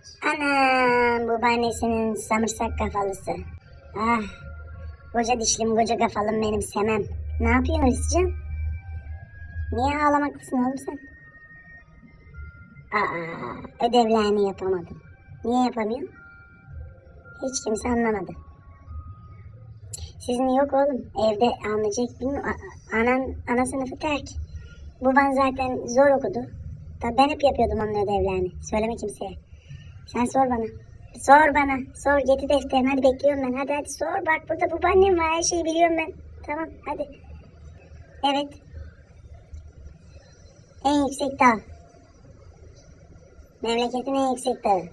Anam, babaannesinin samırsak kafalısı. Ah, koca dişlim, koca kafalım benim, sevmem. Ne yapıyorsun Hristiyan? Niye ağlamaklısın oğlum sen? Aa, ödevlerini yapamadın. Niye yapamıyorsun? Hiç kimse anlamadı. Sizin yok oğlum, evde anlayacak bilmiyorum. Ana sınıfı terk. Baban zaten zor okudu. Tabii ben hep yapıyordum onun ödevlerini. Söyleme kimseye. Sen sor bana. Sor bana. Sor, getir defterini, hadi bekliyorum ben. Hadi sor, bak burada babaannem var, her şeyi biliyorum ben. Tamam, hadi. Evet. En yüksek dağ. Memleketin en yüksek dağı.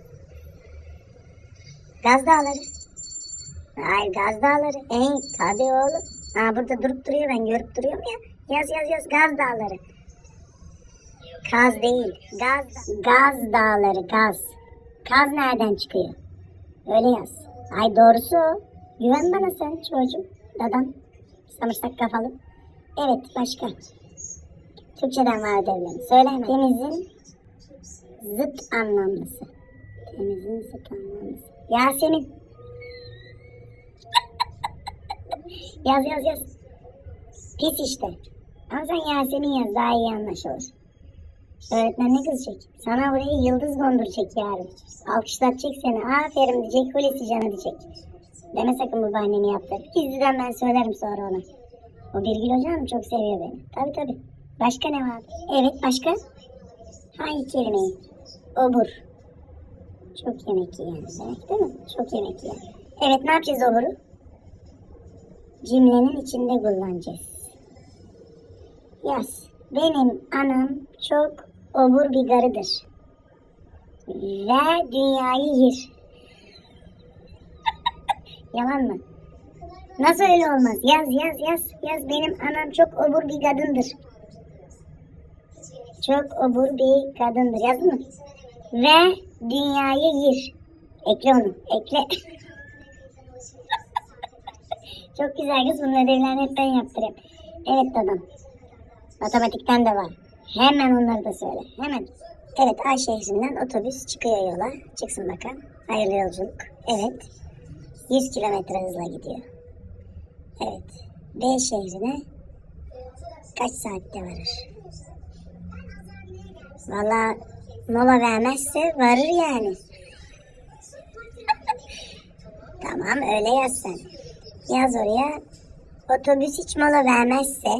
Gaz Dağları. Hayır, Gaz Dağları. Tabii oğlum. Burada durup duruyor, ben görüp duruyorum ya. Yaz, Gaz Dağları. Kaz değil. Gaz Dağları, gaz. Kaz nereden çıkıyor? Öyle yaz. Ay, doğrusu o. Güven bana sen çocuğum. Dadam. Samırsak kafalı. Evet, başka. Türkçeden var ödevlerim. Söyle hemen. Temizin zıt anlamlısı. Temizin zıt anlamlısı. Yasemin. Yaz. Pis işte. Ama sen Yasemin yaz, daha iyi anlaşılır. Öğretmen ne kızacak? Sana oraya yıldız konduracak yarın. Alkışlatacak seni. Aferin diyecek, Hulusi canı diyecek. Deme sakın babaannemi yaptı. Gizliden ben söylerim sonra ona. O Birgül hocam çok seviyor beni. Tabii. Başka ne var? Evet, başka? Hangi kelimeyi? Obur. Çok yemek yiyen demek değil mi? Çok yemek yiyen. Evet, ne yapacağız oburu? Cümlenin içinde kullanacağız. Yaz. Benim anam çok obur bir garıdır. Ve dünyayı yer. Yalan mı? Nasıl öyle olmaz? Yaz. Benim anam çok obur bir kadındır. Çok obur bir kadındır. Yazdın mı? Ve dünyayı yer. Ekle onu. Ekle. Çok güzel kız. Bunun ödevlerini hep ben yaptırayım. Evet dadam. Matematikten de var. Hemen onları da söyle. Hemen. Evet, A şehrinden otobüs çıkıyor yola. Çıksın bakalım. Hayırlı yolculuk. Evet. 100 kilometre hızla gidiyor. Evet. B şehrine kaç saatte varır? Valla mola vermezse varır yani. Tamam, öyle yaz sen. Yaz oraya. Otobüs hiç mola vermezse,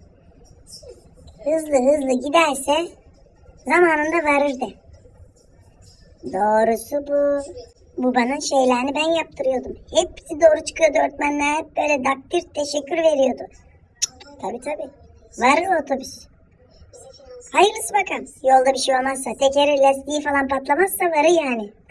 hızlı giderse zamanında varır de. Doğrusu bu. Bu bana şeylerini ben yaptırıyordum. Hepsi doğru çıkıyordu, öğretmenler hep böyle takdir teşekkür veriyordu. Tabii. Varır otobüs. Hayırlısı bakalım. Yolda bir şey olmazsa, tekeri lastiği falan patlamazsa varır yani.